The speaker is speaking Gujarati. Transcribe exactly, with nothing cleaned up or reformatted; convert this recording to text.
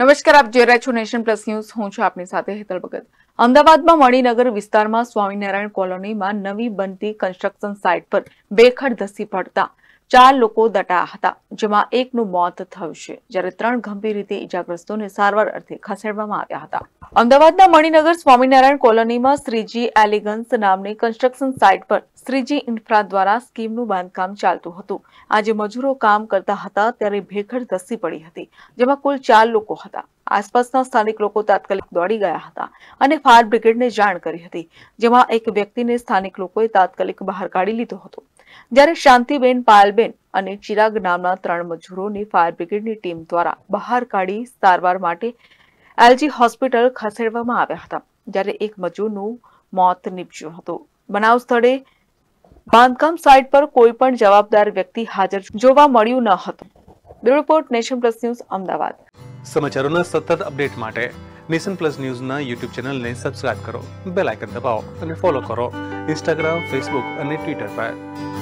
નમસ્કાર, આપ જોઈ રહ્યા છો નેશન પ્લસ ન્યૂઝ. હું છું આપની સાથે હેતલ ભગત. અમદાવાદમાં મણિનગર વિસ્તારમાં સ્વામિનારાયણ કોલોનીમાં નવી બનતી કન્સ્ટ્રક્શન સાઇટ પર બેખડ ધસી પડતા ચાર લોકો દટાયા હતા, જેમાં એકનું મોત થયું છે, જ્યારે ત્રણ ગંભીર રીતે ઇજાગ્રસ્તોને સારવાર અર્થે ખસેડવામાં આવ્યા હતા. અમદાવાદના મણિનગર સ્વામિનારાયણ કોલોનીમાં શ્રીજી એલિગન્સ નામની કન્સ્ટ્રક્શન સાઇટ પર શ્રીજી ઇન્ફ્રા દ્વારા સ્કીમનું બાંધકામ ચાલતું હતું. આજે મજૂરો કામ કરતા હતા ત્યારે ભેખડ ધસી પડી હતી, જેમાં કુલ ચાર લોકો હતા. આસપાસના સ્થાનિક લોકો તાત્કાલિક દોડી ગયા હતા અને ફાયર બ્રિગેડને જાણ કરી હતી, જેમાં એક વ્યક્તિને સ્થાનિક લોકોએ તાત્કાલિક બહાર કાઢી લીધો હતો, જ્યારે શાંતિબેન, પાયલબેન અને ચિરાગ નામના ત્રણ મજૂરોને ફાયર બ્રિગેડની ટીમ દ્વારા બહાર કાઢી સારવાર માટે એલજી હોસ્પિટલ ખસેડવામાં આવ્યા હતા, જ્યારે એક મજૂરનું મોત નીપજ્યું હતું. બનાવ સ્થળે બાંધકામ સાઇટ પર કોઈ પણ જવાબદાર વ્યક્તિ હાજર જોવા મળ્યું ન હતું. Bureau report, nation plus news, Ahmedabad. સમાચારોના સતત અપડેટ માટે નેશન પ્લસ ન્યૂઝના યુટ્યુબ ચેનલને સબસ્ક્રાઇબ કરો, બેલ આઇકન દબાવો અને ફોલો કરો ઇન્સ્ટાગ્રામ, ફેસબુક અને ટ્વિટર પર.